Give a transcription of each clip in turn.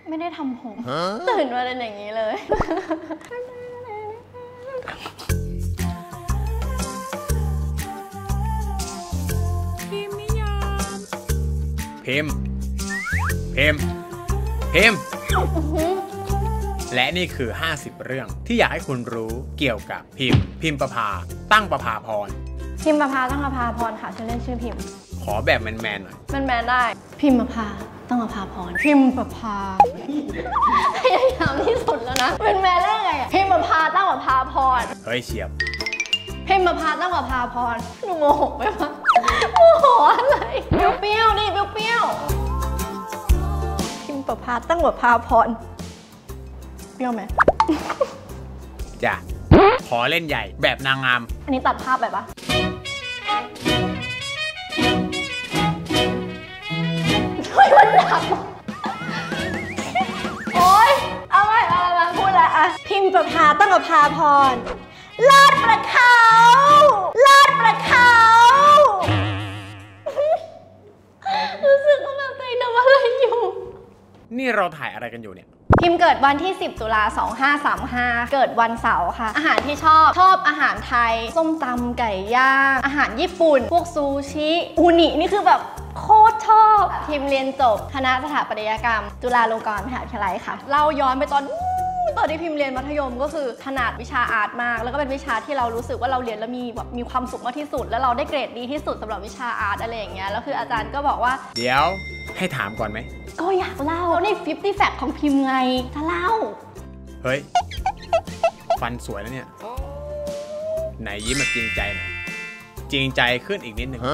ไม่ได้ทำผมตื่นมาเป็นอย่างนี้เลยพิมพ์นิยามพิมพ์และนี่คือ 50 เรื่องที่อยากให้คุณรู้เกี่ยวกับพิมพ์ประภาตั้งประภาพรพิมพ์ประภาตั้งประภาพรค่ะชื่อเล่นชื่อพิมพ์ขอแบบแมนๆหน่อยแมนได้พิมพ์ประภาตั้งประภาพรพิมพ์ประภาพยายามที่สุดแล้วนะเป็นแมนได้ไงพิมพ์ประภาตั้งประภาพรเฮ้ยเฉียบพิมพ์ประภาตั้งประภาพรหนูโมโหไปปะโมโหอะไรเปรี้ยวนี่เปรี้ยวพิมพ์ประภาตั้งประภาพรเปรี้ยวไหมจ้ะขอเล่นใหญ่แบบนางงามอันนี้ตัดภาพแบบปะช่วยมันดับโอ๊ยเอาไว้มาพูดละอะพิมพ์ประภาตั้งประภาพรลาดประเขารู้สึกว่าแบบตัวเองทำอะไรอยู่นี่เราถ่ายอะไรกันอยู่เนี่ยพิมเกิดวันที่10 ตุลา 2535เกิดวันเสาร์ค่ะอาหารที่ชอบอาหารไทยส้มตำไก่ย่างอาหารญี่ปุ่นพวกซูชิอูนินี่คือแบบโคตรชอบพิมเรียนจบคณะสถาปัตยกรรมจุฬาลงกรณ์มหาวิทยาลัยค่ะเล่าย้อนไปตอนที่พิมเรียนมัธยมก็คือถนัดวิชาอาร์ตมากแล้วก็เป็นวิชาที่เรารู้สึกว่าเราเรียนแล้วมีความสุขมากที่สุดแล้วเราได้เกรดดีที่สุดสำหรับวิชาอาร์ตอะไรอย่างเงี้ยแล้วคืออาจารย์ก็บอกว่าเดี๋ยวให้ถามก่อนไหมก็อยากเล่าใน50 Fact ของพิมไงจะเล่าเฮ้ยฟันสวยแล้วเนี่ยไหนยิ้มแบบจริงใจหน่อยจริงใจขึ้นอีกนิดนึง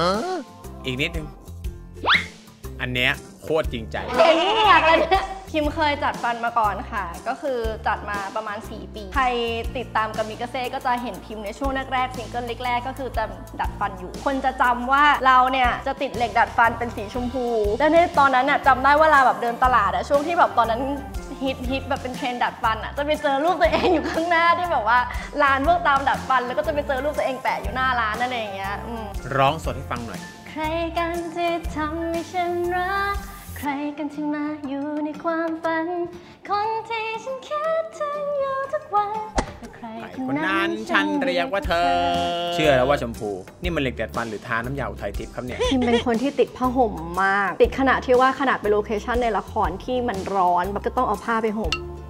อันเนี้ยโคตรจริงใจเก่งมากเลยเนี่ยพิมเคยจัดฟันมาก่อนค่ะก็คือจัดมาประมาณ4 ปีใครติดตามกามิกาเซ่ก็จะเห็นพิมในช่วงแรกๆซิงเกิลแรกๆก็คือจะดัดฟันอยู่คนจะจำว่าเราเนี่ยจะติดเหล็กดัดฟันเป็นสีชมพูแล้วในตอนนั้นน่ะจำได้ว่าเราแบบเดินตลาดอะช่วงที่แบบตอนนั้นฮิตแบบเป็นเทรนด์ดัดฟันอะจะไปเจอรูปตัวเองอยู่ข้างหน้าที่แบบว่าร้านพวกตามดัดฟันแล้วก็จะไปเจอรูปตัวเองแปะอยู่หน้าร้านนั่นเองเงี้ยร้องสดให้ฟังหน่อยใครกันที่ทำให้ฉันรักใครกันที่มาอยู่ในความฝันคนที่ฉันคิดถึงอยู่ทุกวันใครคนนั้นฉันเรียกว่าเธอเชื่อแล้วว่าชมพูนี่มันเหล็กดัดฟันหรือทาน้ำยาอุทัยทิพย์ครับเนี่ยพิมเป็นคนที่ติดผ้าห่มมากติดขนาดที่ว่าขนาดไปโลเคชั่นในละครที่มันร้อนก็ต้องเอาผ้าไปห่ม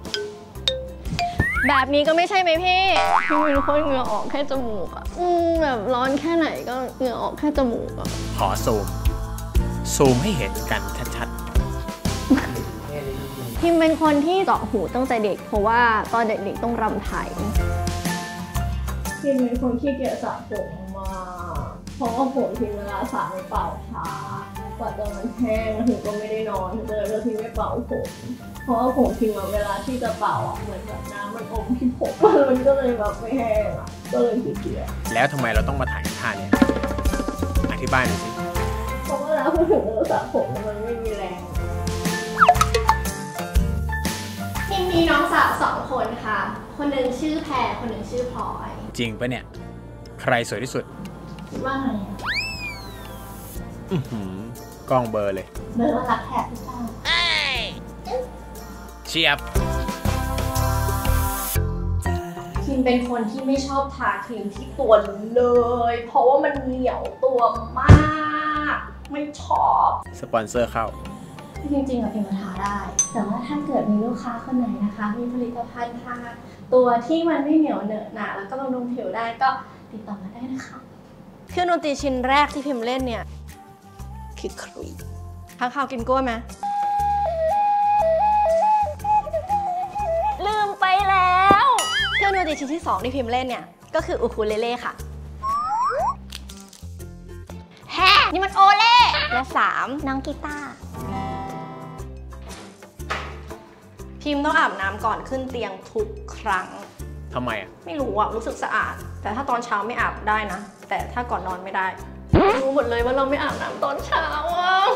แบบนี้ก็ไม่ใช่ไหมพี่เป็นคนเหงื่อออกแค่จมูกอะแบบร้อนแค่ไหนก็เหงื่อออกแค่จมูกอะขอซูมให้เห็นกันชัดๆพิมเป็นคนที่เจาะหูตั้งแต่เด็กเพราะว่าตอนเด็กๆต้องรำไทยพิมเป็นคนขี้เกียจสระผมมาเพราะว่าผมพิมเวลาสระมันเป่าช้ากว่าจะมันแห้งถึงก็ไม่ได้นอนถึงเลยพิมไม่เป่าผมเพราะว่าผมพิมเวลาที่จะเป่าอ่ะเหมือนแบบน้ำมันอมที่ผมมันก็เลยแบบไม่แห้งอ่ะก็เลยขี้เกียจแล้วทำไมเราต้องมาถ่ายท่านี้อธิบายหน่อยสิเพราะว่าแล้วพูดถึงเราสระผมมันไม่มีแรงทีมมีน้องสาว2 คนค่ะคนหนึ่งชื่อแพรคนหนึ่งชื่อพลอยจริงปะเนี่ยใครสวยที่สุดคิดว่าไงกล้องเบอร์เลยเบอร์ว่ารักแพรหรือเปล่าเชียบพิมเป็นคนที่ไม่ชอบทาครีมที่ตัวเลยเพราะว่ามันเหนียวตัวมากไม่ชอบสปอนเซอร์เข้าจริงๆพิมทาได้แต่ว่าถ้าเกิดมีลูกค้าคนไหนนะคะมีผลิตภัณฑ์ทาตัวที่มันไม่เหนียวเหนอะหนะแล้วก็บำรุงผิวได้ก็ติดต่อมาได้นะคะเครื่องดนตรีชิ้นแรกที่พิมเล่นเนี่ยคือครุยข้างข่าวกินกล้วยไหมลืมไปแล้วเครื่องดนตรีชิ้นที่2ที่พิมเล่นเนี่ยก็คืออูคูเลเล่ค่ะแฮนี่มันโอเล่และ3น้องกีตาร์พิมต้องอาบน้ำก่อนขึ้นเตียงทุกครั้งทำไมอ่ะไม่รู้อ่ะรู้สึกสะอาดแต่ถ้าตอนเช้าไม่อาบได้นะแต่ถ้าก่อนนอนไม่ได้รู้หมดเลยว่าเราไม่อาบน้ำตอนเช้าอ่ะ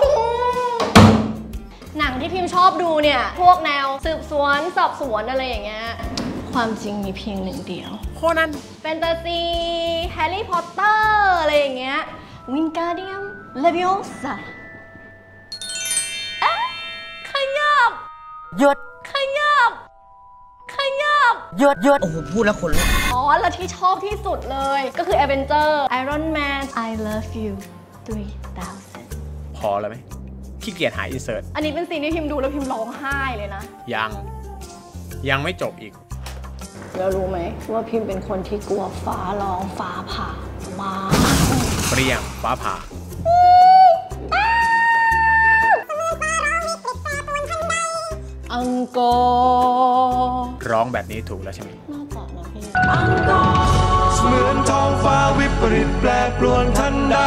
หนังที่พิมชอบดูเนี่ยพวกแนวสืบสวนสอบสวนอะไรอย่างเงี้ยความจริงมีเพียงหนึ่งเดียวโคนันแฟนตาซีแฮร์รี่พอตเตอร์อะไรอย่างเงี้ยวิงการเดียมเลวิโอซ่าขยับหยุดขยับหยุดโอ้โหพูดแล้วคนลุกอ๋อแล้วที่ชอบที่สุดเลยก็คือ Avenger Iron Man I love you 3000 พอแล้วไหมขี้เกียจหาอินเสิร์ตอันนี้เป็นซีนที่พิมดูแล้วพิมร้องไห้เลยนะยังไม่จบอีกแล้วรู้ไหมว่าพิมเป็นคนที่กลัวฟ้าร้องฟ้าผ่ามากเปรี้ยงฟ้าผ่าอังกอร์ร้องแบบนี้ถูกแล้วใช่ไหมน่าจะนะพี่อังกอร์เหมือนท้องฟ้าวิปริตแปรปรวนทันใด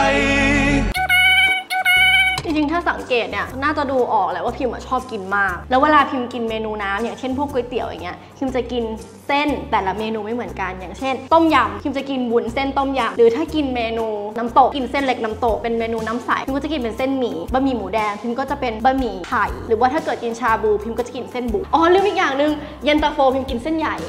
จริงๆถ้าสังเกตเนี่ยน่าจะดูออกแหละว่าพิมชอบกินมากแล้วเวลาพิมกินเมนูน้ำอย่างเช่นพวกก๋วยเตี๋ยวอย่างเงี้ยพิมจะกินเส้นแต่ละเมนูไม่เหมือนกันอย่างเช่นต้มยำพิมจะกินวุ้นเส้นต้มยำหรือถ้ากินเมนูน้ำตกกินเส้นเล็กน้ำตกเป็นเมนูน้ำใสพิมก็จะกินเป็นเส้นหมี่บะหมี่หมูแดงพิมก็จะเป็นบะหมี่ไข่หรือว่าถ้าเกิดกินชาบูพิมก็จะกินเส้นบุกอ๋อลืมอีกอย่างนึงเย็นตาโฟพิมกินเส้นใหญ่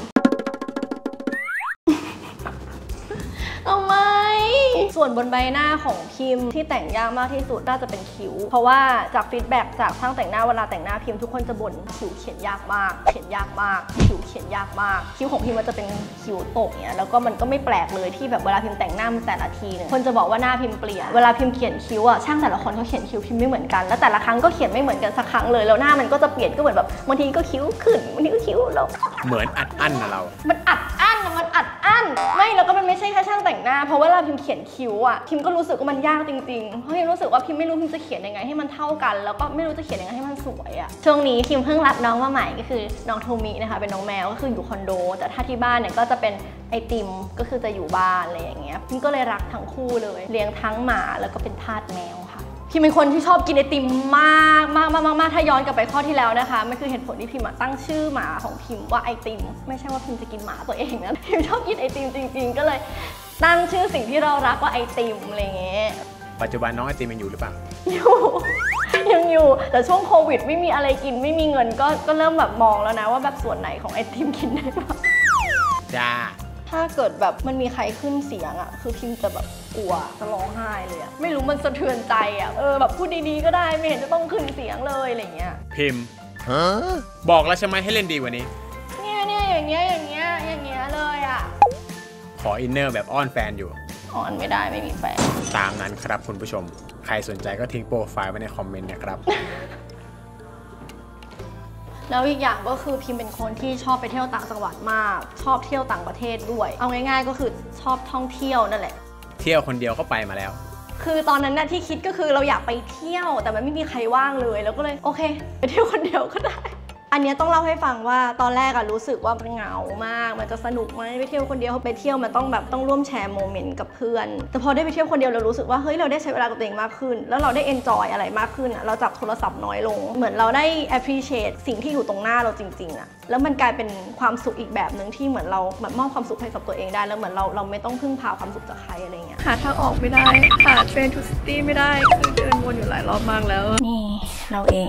ทำไมส่วนบนใบหน้าของพิมที่แต่งยากมากที่สุดน่าจะเป็นคิ้วเพราะว่าจากฟีดแบ็กจากช่างแต่งหน้าเวลาแต่งหน้าพิมทุกคนจะบ่นคิ้วเขียนยากมากคิ้วเขียนยากมากคิ้วของพิมมันจะเป็นคิ้วตกเนี่ยแล้วก็มันก็ไม่แปลกเลยที่แบบเวลาพิมแต่งหน้าแต่ละทีเนี่ยคนจะบอกว่าหน้าพิมเปลี่ยนเวลาพิมเขียนคิ้วอ่ะช่างแต่ละคนเขาเขียนคิ้วพิมไม่เหมือนกันแล้วแต่ละครั้งก็เขียนไม่เหมือนกันสักครั้งเลยแล้วหน้ามันก็จะเปลี่ยนก็เหมือนแบบบางทีก็คิ้วขึ้นบางทีก็คิ้วลงเหมือนอัดอั้นนะเรามันอัดอั้นไม่แล้วก็มันไม่ใช่แค่ช่างแต่งหน้าเพราะเวลาพิมเขียนคิ้วอ่ะพิมก็รู้สึกว่ามันยากจริงๆเพราะพิมรู้สึกว่าพิมไม่รู้พิมจะเขียนยังไงให้มันเท่ากันแล้วก็ไม่รู้จะเขียนยังไงให้มันสวยอ่ะช่วงนี้พิมเพิ่งรับน้องมาใหม่ก็คือน้องโทมินะคะเป็นน้องแมวก็คืออยู่คอนโดแต่ถ้าที่บ้านเนี่ยก็จะเป็นไอติมก็คือจะอยู่บ้านอะไรอย่างเงี้ยพิมก็เลยรักทั้งคู่เลยเลี้ยงทั้งหมาแล้วก็เป็นทาสแมวค่ะพิมเป็นคนที่ชอบกินไอติมมากถ้าย้อนกลับไปข้อที่แล้วนะคะมันคือเหตุผลที่พิมตั้งชื่อหมาของพิมว่าไอติมไม่ใช่ว่าพิมจะกินหมาตัวเองนะพิมชอบกินไอติมจริงๆก็เลยตั้งชื่อสิ่งที่เรารักว่าไอติมอะไรเงี้ยปัจจุบันน้องไอติมยังอยู่หรือเปล่ายังอยู่แต่ช่วงโควิดไม่มีอะไรกินไม่มีเงินก็เริ่มแบบมองแล้วนะว่าแบบส่วนไหนของไอติมกินได้บ้างจ้าถ้าเกิดแบบมันมีใครขึ้นเสียงอ่ะคือพิมจะแบบกลัวจะร้องไห้เลยอ่ะไม่รู้มันสะเทือนใจอ่ะแบบพูดดีๆก็ได้ไม่เห็นจะต้องขึ้นเสียงเลยอะไรเงี้ยพิมบอกแล้วใช่ไหมให้เล่นดีกว่านี้เนี่ยอย่างเงี้ยเลยอ่ะขออินเนอร์แบบอ้อนแฟนอยู่อ้อนไม่ได้ไม่มีแฟนตามนั้นครับคุณผู้ชมใครสนใจก็ทิ้งโปรไฟล์ไว้ในคอมเมนต์นะครับแล้วอีกอย่างก็คือพิมเป็นคนที่ชอบไปเที่ยวต่างจังหวัดมากชอบเที่ยวต่างประเทศด้วยเอาง่ายๆก็คือชอบท่องเที่ยวนั่นแหละเที่ยวคนเดียวก็ไปมาแล้วคือตอนนั้นน่ะที่คิดก็คือเราอยากไปเที่ยวแต่มันไม่มีใครว่างเลยแล้วก็เลยโอเคไปเที่ยวคนเดียวก็ได้อันนี้ต้องเล่าให้ฟังว่าตอนแรกอะรู้สึกว่ามันเหงามากมันจะสนุกไหมไปเที่ยวคนเดียวไปเที่ยวมันต้องร่วมแชร์โมเมนต์กับเพื่อนแต่พอได้ไปเที่ยวคนเดียวเรารู้สึกว่าเฮ้ยเราได้ใช้เวลากับตัวเองมากขึ้นแล้วเราได้เอนจอยอะไรมากขึ้นอะเราจับโทรศัพท์น้อยลงเหมือนเราได้ appreciate สิ่งที่อยู่ตรงหน้าเราจริงๆอะแล้วมันกลายเป็นความสุขอีกแบบหนึ่งที่เหมือนเรามอบความสุขให้กับตัวเองได้แล้วเหมือนเราไม่ต้องพึ่งพาความสุขจากใครอะไรเงี้ยหาทางออกไม่ได้หา Train to City ไม่ได้คือเดินวนอยู่หลายรอบมากแล้วนี่เราเอง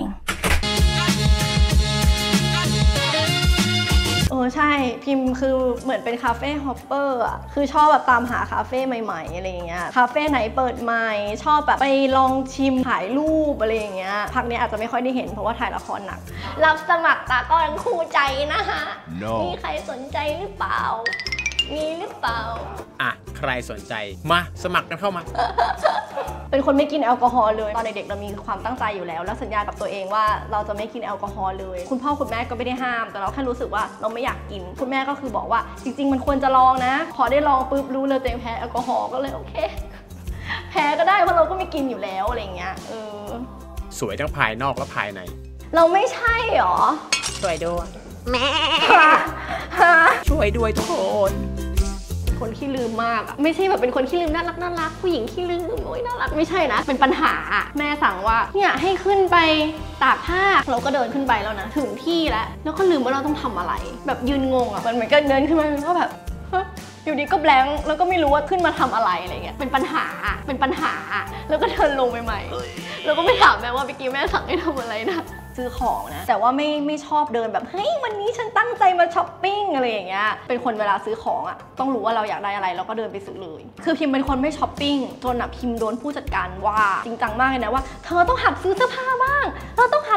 ใช่พิมคือเหมือนเป็นคาเฟ่ฮอปเปอร์อะคือชอบแบบตามหาคาเฟ่ใหม่ๆอะไรอย่างเงี้ยคาเฟ่ไหนเปิดใหม่ชอบแบบไปลองชิมถ่ายรูปอะไรอย่างเงี้ยพักนี้อาจจะไม่ค่อยได้เห็นเพราะว่าถ่ายละครหนักรับสมัครตากล้องคู่ใจนะคะ มีใครสนใจหรือเปล่ามีหรือเปล่าอ่ะใครสนใจมาสมัครกันเข้ามาเป็นคนไม่กินแอลกอฮอล์เลยตอนเด็กๆเรามีความตั้งใจอยู่แล้วแล้วสัญญากับตัวเองว่าเราจะไม่กินแอลกอฮอล์เลยคุณพ่อคุณแม่ก็ไม่ได้ห้ามแต่เราแค่รู้สึกว่าเราไม่อยากกินคุณแม่ก็คือบอกว่าจริงๆมันควรจะลองนะพอได้ลองปุ๊บรู้เลยตัวเองแพ้แอลกอฮอล์ก็เลยโอเคแพ้ก็ได้เพราะเราก็ไม่กินอยู่แล้วอะไรเงี้ยสวยทั้งภายนอกและภายในเราไม่ใช่หรอช่วยด้วยแม่ช่วยด้วยทุกคนขี้ลืมมากไม่ใช่แบบเป็นคนขี้ลืมน่ารักผู้หญิงขี้ลืมโอ้ยน่ารักไม่ใช่นะเป็นปัญหาแม่สั่งว่าเนี่ยให้ขึ้นไปตากผ้าเราก็เดินขึ้นไปแล้วนะถึงที่แล้วก็ลืมว่าเราต้องทำอะไรแบบยืนงงมันเหมือนกันเดินขึ้นมาก็แบบอยู่ดีก็แบงค์แล้วก็ไม่รู้ว่าขึ้นมาทำอะไรอะไรเงี้ยเป็นปัญหาแล้วก็เดินลงไปใหม่แล้วก็ไม่ถามแม่ว่าเมื่อกี้แม่สั่งให้ทำอะไรนะซื้อของนะแต่ว่าไม่ชอบเดินแบบเฮ้ยวันนี้ฉันตั้งใจมาช้อปปิ้งอะไรอย่างเงี้ยเป็นคนเวลาซื้อของอ่ะต้องรู้ว่าเราอยากได้อะไรเราก็เดินไปซื้อเลยคือพิมเป็นคนไม่ช้อปปิ้งจนพิมโดนผู้จัดการว่าจริงจังมากเลยนะว่าเธอต้องหัดซื้อเสื้อผ้าบ้างเธอต้องหัดแต่งตัว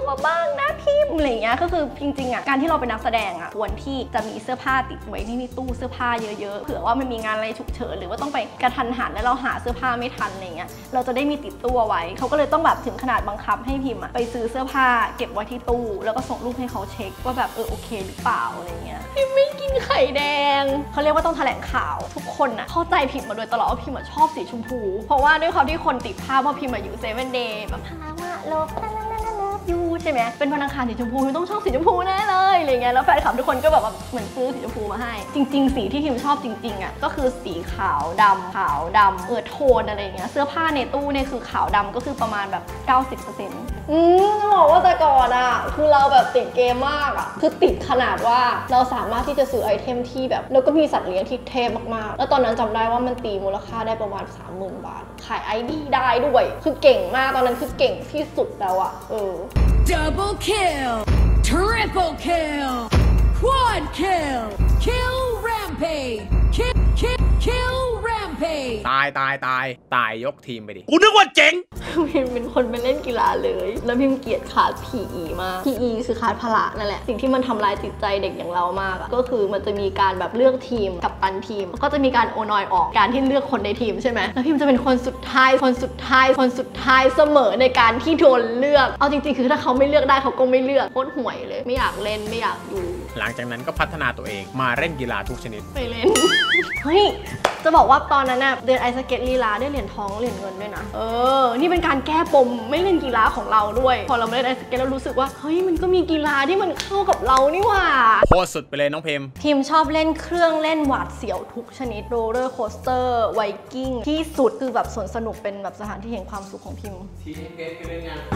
มาบ้างนะพิมพ์อะไรเงี้ยก็คือจริงๆอ่ะการที่เราเป็นนักแสดงอ่ะควรที่จะมีเสื้อผ้าติดไว้ที่มีตู้เสื้อผ้าเยอะๆเผื่อว่ามันมีงานอะไรฉุกเฉินหรือว่าต้องไปกระทันหันแล้วเราหาเสื้อผ้าไม่ทันอะไรเงี้ยเราจะได้มีติดตู้ไว้เขาก็เลยต้องแบบถึงขนาดบังคับให้พิมพ์ไปซื้อเสื้อผ้าเก็บไว้ที่ตู้แล้วก็ส่งรูปให้เขาเช็คว่าแบบโอเคหรือเปล่าอะไรเงี้ยพิมไม่กินไข่แดงเขาเรียกว่าต้องแถลงข่าวทุกคนอ่ะเข้าใจพิมมาโดยตลอดว่าพิมชอบสีชมพูเพราะว่าด้วยความที่คนติดภาพว่าพิมอยู่เซเว่นเดย์แบบพามาโลกยูใช่ไหมเป็นวันอังคารสีชมพูพิมต้องชอบสีชมพูแน่เลยอะไรเงี้ยแล้วแฟนคลับทุกคนก็แบบว่าเหมือนซื้อสีชมพูมาให้จริงๆสีที่พิมชอบจริงๆอ่ะก็คือสีขาวดำโทนอะไรเงี้ยเสื้อผ้าในตู้เนี่ยคือขาวดำก็คือประมาณแบบ 90%จะบอกว่าแต่ก่อนอ่ะคือเราแบบติดเกมมากอ่ะคือติดขนาดว่าเราสามารถที่จะซื้อไอเทมที่แบบแล้วก็มีสัตว์เลี้ยงที่เทพมากๆแล้วตอนนั้นจำได้ว่ามันตีมูลค่าได้ประมาณ 30,000 บาทขาย ID ได้ด้วยคือเก่งมากตอนนั้นคือเก่งที่สุดแล้วอ่ะ Double kill, triple kill, quad kill, kill rampage, kill rampage. ตายยกทีมไปดิกูนึกว่าเจ๋งพิมเป็นคนไม่เล่นกีฬาเลยแล้วพิมเกลียดคลาส PE มาก PE คือคลาสพละนั่นแหละสิ่งที่มันทำลายจิตใจเด็กอย่างเรามากก็คือมันจะมีการแบบเลือกทีมกับตันทีมก็จะมีการโอนอยออกการที่เลือกคนในทีมใช่ไหมแล้วพิมจะเป็นคนสุดท้ายเสมอในการที่โดนเลือกเอาจริงๆคือถ้าเขาไม่เลือกได้เขาก็ไม่เลือกโคตรห่วยเลยไม่อยากเล่นไม่อยากอยู่หลังจากนั้นก็พัฒนาตัวเองมาเล่นกีฬาทุกชนิดไปเล่น เฮ้ยจะบอกว่าตอนนั้นน่ะเรียนไอสเก็ตลีลาได้เหรียญทองเหรียญเงินด้วยนะนี่เป็นการแก้ปมไม่เล่นกีฬาของเราด้วยพอเราไม่เล่นไอสเก็ตแล้วรู้สึกว่าเฮ้ยมันก็มีกีฬาที่มันเข้ากับเรานี่หว่าโคตรสุดไปเลยน้องพิมชอบเล่นเครื่องเล่นหวาดเสียวทุกชนิดโรลเลอร์โคสเตอร์ไวกิ้งที่สุดคือแบบสวนสนุกเป็นแบบสถานที่แห่งความสุขของพิมทีมเกมคือเล่นงาน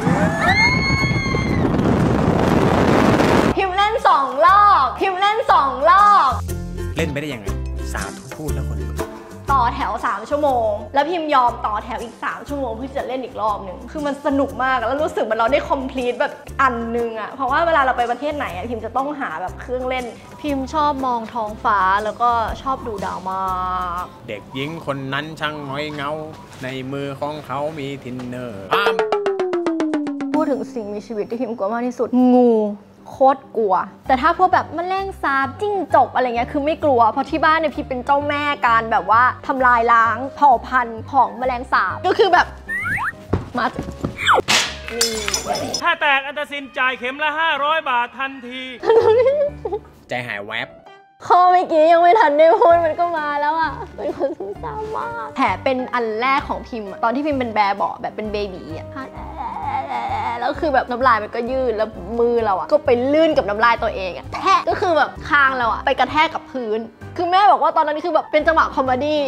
พิมเล่น2 รอบเล่นไปได้ยังไงสาธุพูดแล้วคนลุกต่อแถว3 ชั่วโมงแล้วพิมยอมต่อแถวอีก3 ชั่วโมงเพื่อจะเล่นอีกรอบนึงคือมันสนุกมากแล้วรู้สึกเหมือนเราได้คอมพลีทแบบอันนึงอะเพราะว่าเวลาเราไปประเทศไหนอะพิมจะต้องหาแบบเครื่องเล่นพิมชอบมองท้องฟ้าแล้วก็ชอบดูดาวมากเด็กหญิงคนนั้นช่างง้อยเงาในมือของเขามีทินเนอร์พูดถึงสิ่งมีชีวิตที่พิมกลัวมากที่สุดงูโคตรกลัวแต่ถ้าพวกแบบแมลงสาบจิ้งจกอะไรเงี้ยคือไม่กลัวเพราะที่บ้านเนี่ยพี่เป็นเจ้าแม่การแบบว่าทำลายล้างเผ่าพันธุ์ของแมลงสาบก็คือแบบมาถ้าแตกอันตรสินจ่ายเข็มละ500 บาททันทีใจหายแวบข้อเมื่อกี้ยังไม่ทันได้พูดมันก็มาแล้วอ่ะเป็นคนซุ่มซ่ามมากแผลเป็นอันแรกของพิมตอนที่พิมเป็นแบร์เบาะแบบเป็นเบบีอ่ะแล้วคือแบบน้ำลายมันก็ยืดแล้วมือเราอ่ะก็ไปลื่นกับน้ำลายตัวเองอ่ะแทะก็คือแบบคางเราอ่ะไปกระแทกกับพื้นคือแม่บอกว่าตอนนั้นคือแบบเป็นจังหวะคอมเมดี้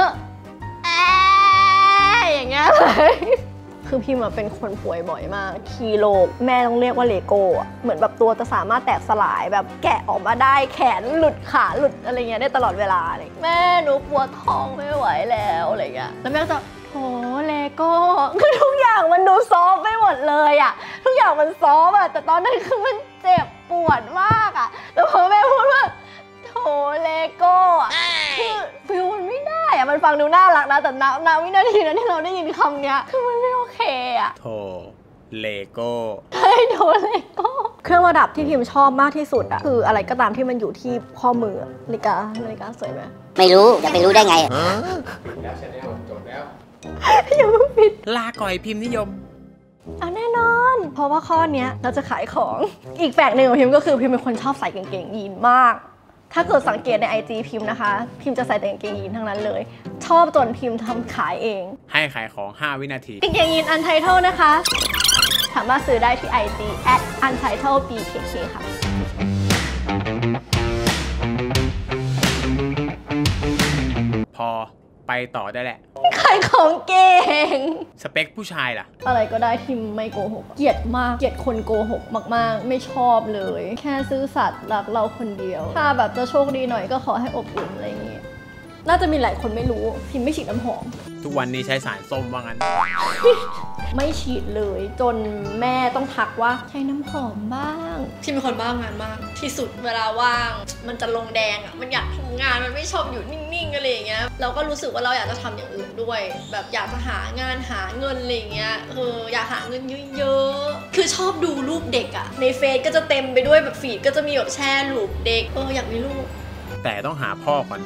อย่างเงี้ยเลยคือพิมเป็นคนป่วยบ่อยมากคีโลแม่ต้องเรียกว่าเลโก้อะเหมือนแบบตัวจะสามารถแตกสลายแบบแกะออกมาได้แขนหลุดขาหลุดอะไรเงี้ยได้ตลอดเวลาเลยแม่หนูปวดท้องไม่ไหวแล้วอะไรเงี้ยแล้วแม่ก็จะโหเลโก้คือทุกอย่างมันดูซอฟไปหมดเลยอะทุกอย่างมันซอฟอะแต่ตอนนั้นคือมันเจ็บปวดมากอะแล้วพอแม่พูดว่าโถเลโก้อะคือฟิลมันไม่ได้อะมันฟังดูน่ารักนะแต่ณวินาทีนั้นที่เราได้ยินคำเนี้ยคือมันไม่โอเคอะโถเลโก้ใช่โถเลโก้เครื่องประดับที่พิมชอบมากที่สุดอะคืออะไรก็ตามที่มันอยู่ที่ข้อมือนาฬิกาสวยไหมไม่รู้จะไปรู้ได้ไงจบแล้วอย่าเพิ่งปิดลาก่อยพิมพ์นิยมแน่นอนเพราะว่าข้อนี้เราจะขายของอีกแฝกหนึ่งของพิมก็คือพิมเป็นคนชอบใส่กางเกงยีนมากถ้าเกิดสังเกตใน IG พิมนะคะพิมจะใส่แต่กางเกงยีนทั้งนั้นเลยชอบจนพิมทำขายเองให้ขายของ5 วินาทีกางเกงยีน Untitled นะคะสามารถซื้อได้ที่ IG @untitledbkk ค่ะพอไปต่อได้แหละขายของเก่งสเปคผู้ชายล่ะอะไรก็ได้ที่ไม่โกหกเกลียดมากเกลียดคนโกหกมากๆไม่ชอบเลยแค่ซื่อสัตย์รักเราคนเดียวถ้าแบบจะโชคดีหน่อยก็ขอให้อบอุ่นอะไรอย่างเงี้ยน่าจะมีหลายคนไม่รู้พิมไม่ฉีดน้ำหอมทุกวันนี้ใช้สารส้มว่างั้นไม่ฉีดเลยจนแม่ต้องทักว่าใช้น้ำหอมบ้างพิมเป็นคนบ้างานมากที่สุดเวลาว่างมันจะลงแดงอ่ะมันอยากทำงานมันไม่ชอบอยู่นิ่งๆอะไรอย่างเงี้ยเราก็รู้สึกว่าเราอยากจะทำอย่างอื่นด้วยแบบอยากจะหางานหาเงินอะไรอย่างเงี้ยอยากหาเงินเยอะๆคือชอบดูรูปเด็กอ่ะในเฟซก็จะเต็มไปด้วยแบบฟีดก็จะมีแบบแช่รูปเด็กอยากมีลูกแต่ต้องหาพ่อก่อน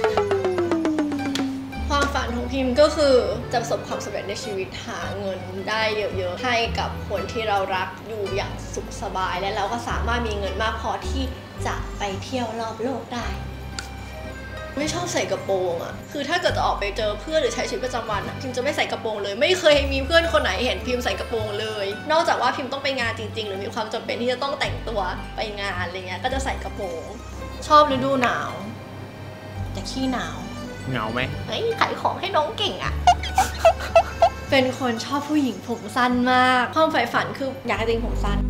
ความฝันของพิมก็คือจะประสบความสำเร็จในชีวิตหาเงินได้เยอะๆให้กับคนที่เรารักอยู่อย่างสุขสบายและเราก็สามารถมีเงินมากพอที่จะไปเที่ยวรอบโลกได้ไม่ชอบใส่กระโปรงอ่ะคือถ้าเกิดจะออกไปเจอเพื่อนหรือใช้ชีวิตประจำวันพิมจะไม่ใส่กระโปรงเลยไม่เคยมีเพื่อนคนไหนเห็นพิมใส่กระโปรงเลยนอกจากว่าพิมต้องไปงานจริงๆหรือมีความจำเป็นที่จะต้องแต่งตัวไปงานอะไรเงี้ยก็จะใส่กระโปรงชอบฤดูหนาวแต่ขี้หนาวเหงาไหมขายของให้น้องเก่งอ่ะ เป็นคนชอบผู้หญิงผมสั้นมากความใฝ่ฝันคืออยากให้ตัวเองผมสั้น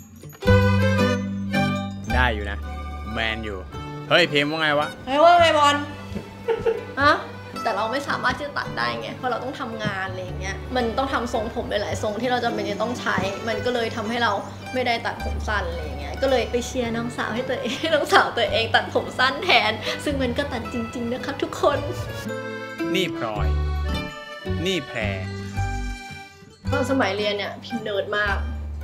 ได้อยู่นะแมนอยู่เฮ้ยเพมว่าไงวะว่าไงบอลฮะแต่เราไม่สามารถที่จะตัดได้ไงเพราะเราต้องทำงานอะไรอย่างเงี้ยมันต้องทำทรงผมหลายๆทรงที่เราจำเป็นจะต้องใช้มันก็เลยทำให้เราไม่ได้ตัดผมสั้นอะไรอย่างเงี้ยก็เลยไปเชียร์น้องสาวให้ตัวเองน้องสาวตัวเองตัดผมสั้นแทนซึ่งมันก็ตัดจริงๆนะครับทุกคนนี่พลอยนี่แพรตอนสมัยเรียนเนี่ยพิมเนิร์ดมาก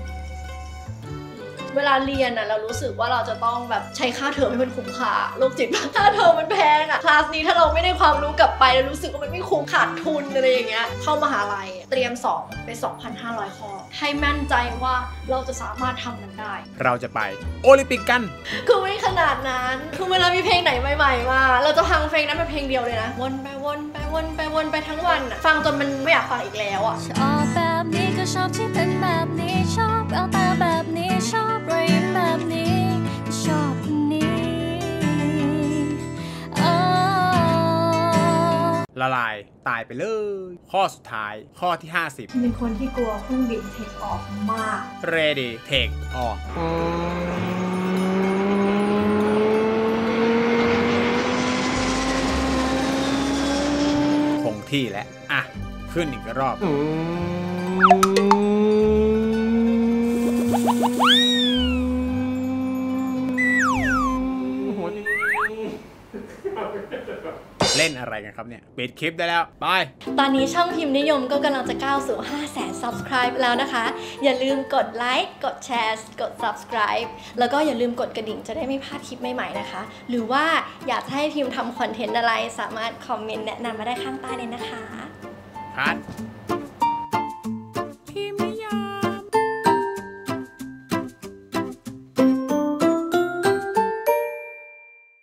เวลาเรียนเรารู้สึกว่าเราจะต้องแบบใช้ค่าเทอมให้มันคุ้มค่าโรคจิตค่าเทอมมันแพงอะคลาสนี้ถ้าเราไม่ได้ความรู้กลับไปแล้วรู้สึกว่ามันไม่คุ้มขาดทุนอะไรอย่างเงี้ยเข้ามหาลัยเตรียมสอบไป 2,500 ข้อให้มั่นใจว่าเราจะสามารถทำมันได้เราจะไปโอลิมปิกกันคือไม่ขนาดนั้นคือเวลามีเพลงไหนใหม่ๆมาเราจะฟังเพลงนั้นเป็นเพลงเดียวเลยนะวนไปวนไปวนไปวนไปทั้งวันอะฟังจนมันไม่อยากฟังอีกแล้วอะชอบแบบนี้ก็ชอบที่เป็นแบบนี้ชอบเอาตาแบบนี้ชอบรอยยิ้มแบบนี้ชอบคนนี้ละลายตายไปเลยข้อสุดท้ายข้อที่50 เป็นคนที่กลัวเครื่องบินเทคออฟมาก Ready Take Off คงที่แล้วอ่ะขึ้นอีกรอบเล่นอะไรกันครับเนี่ยปิดคลิปได้แล้วบายตอนนี้ช่องพิมพ์นิยมก็กำลังจะก้าวสู่ 500,000 Subscribe แล้วนะคะอย่าลืมกดไลค์กดแชร์กด Subscribe แล้วก็อย่าลืมกดกระดิ่งจะได้ไม่พลาดคลิปใหม่ๆนะคะหรือว่าอยากให้พิมพ์ทำคอนเทนต์อะไรสามารถคอมเมนต์แนะนำมาได้ข้างใต้เลยนะคะครับ